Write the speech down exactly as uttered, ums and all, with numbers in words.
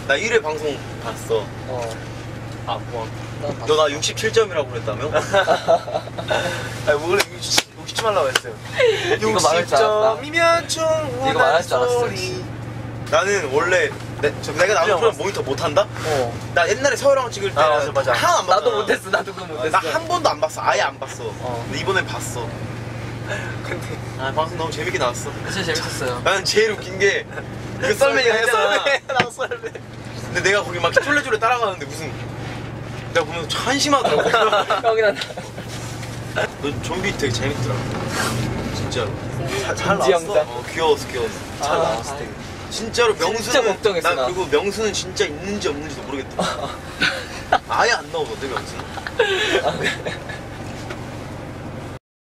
나 일 회 방송 봤어. 어. 아, 뭐. 너 나 육십칠 점이라고 그랬다며? 아니 뭐 원래 육십 점 하려고 했어요. 이거 말할 줄 알았다. 점이면 충분한 이거 말할 줄 알았어. 소리. 나는 원래 내, 내가 나오는 프로그램 모니터 못한다? 어. 나 옛날에 서울랑 찍을 때 아, 맞아, 맞아. 하나 안 봤잖아. 나도 못했어. 나도 그거 못했어. 나 한 번도 안 봤어. 아예 안 봤어. 어. 근데 이번엔 봤어. 근데 아, 방송 너무 재밌게 나왔어. 진짜 재밌었어요. 나는 제일 웃긴 게 그 썰매가 했잖아. 나 썰매. 근데 내가 거기 막 쫄래쫄래 따라가는데 무슨 내가 보면서 참 한심하더라고. 형이랑 너 좀비 되게 재밌더라. 진짜로. 잘, 잘 금지 나왔어. 영상. 어, 귀여웠어, 귀여웠어. 잘 아, 나왔어. 되게. 진짜로 명수는 진짜 걱정했어, 나 나. 그리고 명수는 진짜 있는지 없는지도 모르겠다. 아예 안 나오거든 명수는.